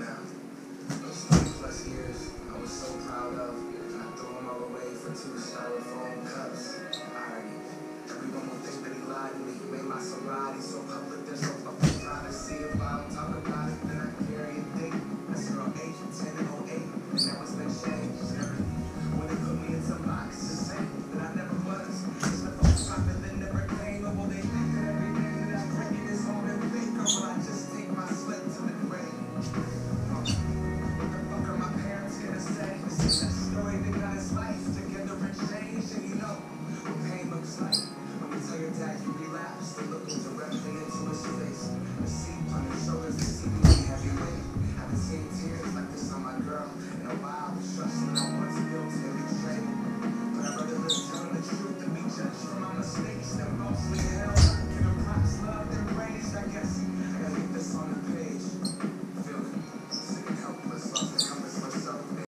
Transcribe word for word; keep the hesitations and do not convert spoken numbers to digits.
now. Those twenty plus years I was so proud of, and I threw them all away for two styrofoam cups. Alrighty. Everyone will think that he lied to me. Made my sobriety so public, there's no